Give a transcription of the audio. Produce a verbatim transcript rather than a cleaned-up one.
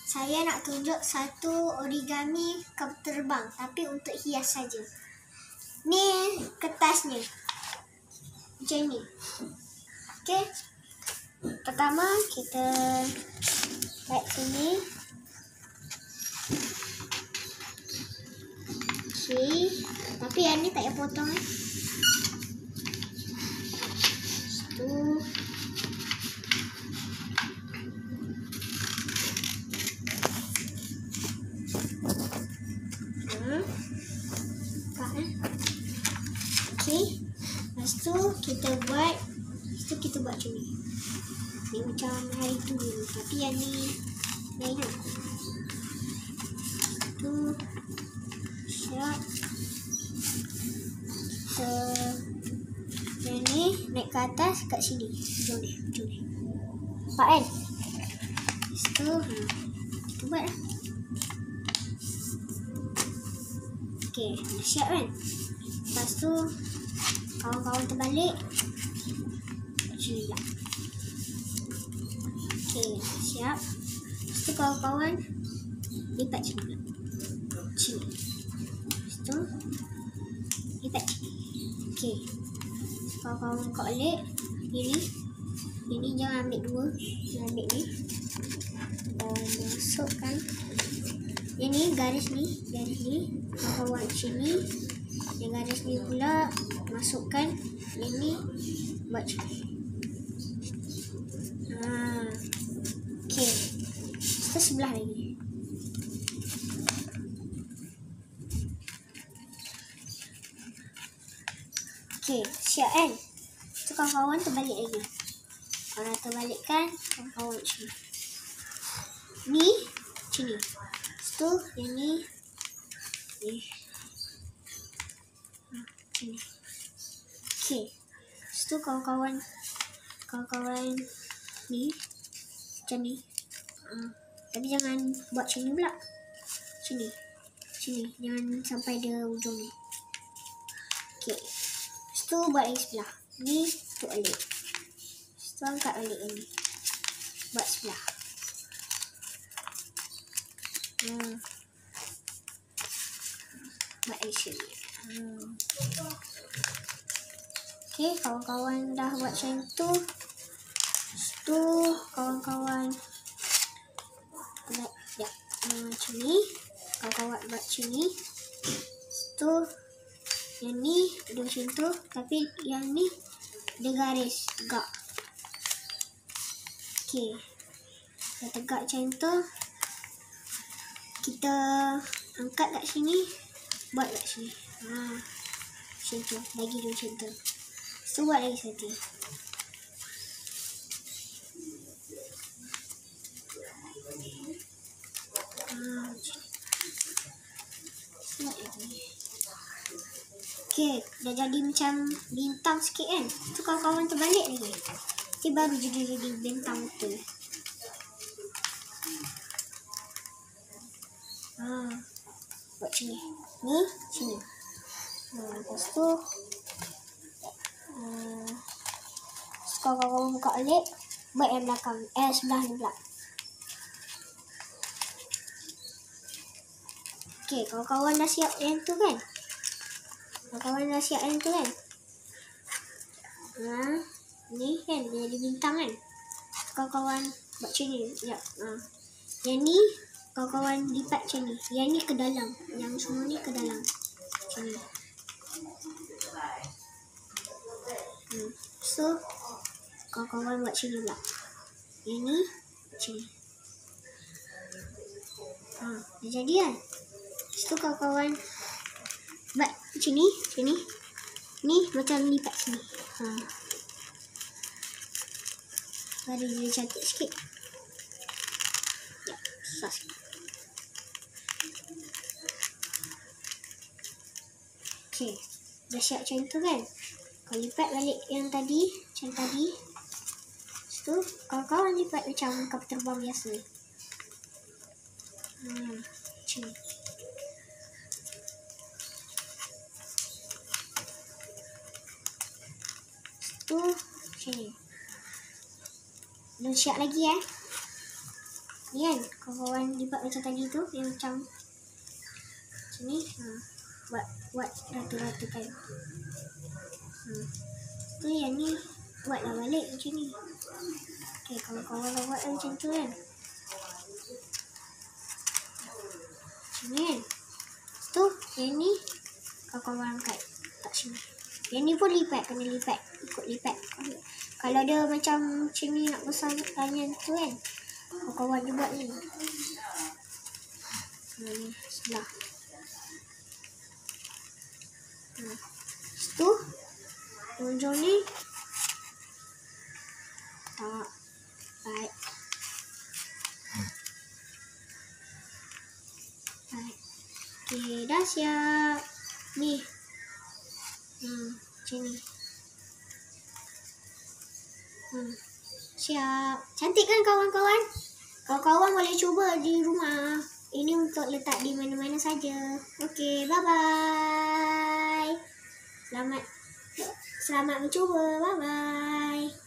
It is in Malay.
saya nak tunjuk satu origami kapal terbang tapi untuk hias saja. Ni kertasnya. Macam ni. Okey. Pertama kita buat sini. Okey. Tapi yang ni tak payah potong eh. Tu. Okey. Lepas tu kita buat Lepas tu kita buat macam ni. Ni macam hari tu ni. Tapi yang ni lain lah. Tu siap. Kita yang ni naik ke atas kat sini. Jom ni. Jom ni. Nampak kan? Lepas tu ha, kita buat lah. Okey. Dah siap kan? Lepas tu kawan-kawan terbalik macam ni lah. Okey, siap. Lepas tu kawan-kawan lipat macam ni. Macam ni. Lepas tu lipat macam ni. Okey. Kawan-kawan buka balik. Ini. Ini jangan ambil dua. Jangan ambil ni. Dan masukkan. Yang ni garis ni. Garis ni. Kawan-kawan sini. Yang garis ni pula masukkan. Yang ni buat macam ni. Haa. Okey. Kita sebelah lagi. Okey. Siap kan? Tu kawan-kawan terbalik lagi. Kalau terbalikkan, kawan-kawan macam ni. Ni macam ni. Lepas tu yang ni. Ni. Macam ni. Okey. Lepas tu kawan-kawan kawan-kawan ni macam ni. Uh, tapi jangan buat macam ni pula. Macam ni. Macam ni. Jangan sampai dia ujung ni. Okey. Lepas tu buat lagi sebelah. Ni tutup balik. Lepas tu angkat balik yang ni. Buat sebelah. Hmm. Buat lagi sini. Hmm. Okey, kawan-kawan dah buat macam tu. Lepas tu kawan-kawan buat ya, hmm, macam ni. Kawan-kawan buat macam ni. Lepas tu yang ni dia macam tu, tapi yang ni dia garis tegak. Okey. Dah tegak macam tu. Kita angkat kat sini, buat kat sini. Ha. Macam tu, bagi dia macam tu. So, buat lagi satu. Ha, buat lagi. Okey, dah jadi macam bintang sikit kan. Tu kawan-kawan terbalik lagi. Nanti baru jadi-jadi bintang betul. Ha, buat macam ni. Ni, sini. Ha, lepas tu Uh, so, kalau kawan buka balik, buat yang belakang. Eh, sebelah ni pula. Okey, kawan-kawan dah siap yang tu kan? Kawan-kawan dah siap yang tu kan? Ha, ni kan, dia jadi bintang kan? Kawan-kawan buat macam ni. Ya. Ha. Yang ni, kawan-kawan lipat macam ni. Yang ni ke dalam. Yang semua ni ke dalam. Macam ni. Hmm. So, kawan-kawan buat macam ni pula. Yang ni, macam ni. Ha, dah jadi kan? Lepas tu kawan-kawan buat macam ni, macam ni. Ni macam lipat sini. Ha. Baru dia cantik sikit. Ya, susah sikit. Okey, dah siap macam tu kan? Kau lipat balik yang tadi, macam tadi. Lepas tu, kawan-kawan lipat macam kapal terbang biasa. Hmm, macam ni. Lepas tu, macam ni. Belum siap lagi eh. Ni kan, kawan-kawan lipat macam tadi tu, yang macam macam ni. Ha. Buat buat rata-rata kan. Ha. Tu yang ni buatlah balik macam ni. Okay, kawan-kawan buat macam tu kan. Macam ni kan. Lepas tu, yang ni kawan-kawan angkat tak sini. Yang ni pun lipat, kena lipat, ikut lipat. Kalau dia macam macam ni nak besar tanya tu kan, kawan-kawan dia buat ni. Ha, ni sebelah. Ha. Lepas tu, ujung ni tak baik. Baik. Okay, dah siap. Ni. Hmm, macam ni. Hmm, siap. Cantik kan kawan-kawan? Kawan-kawan boleh cuba di rumah. Ini untuk letak di mana-mana saja. Okey, bye-bye. Selamat selamat mencuba. Bye-bye.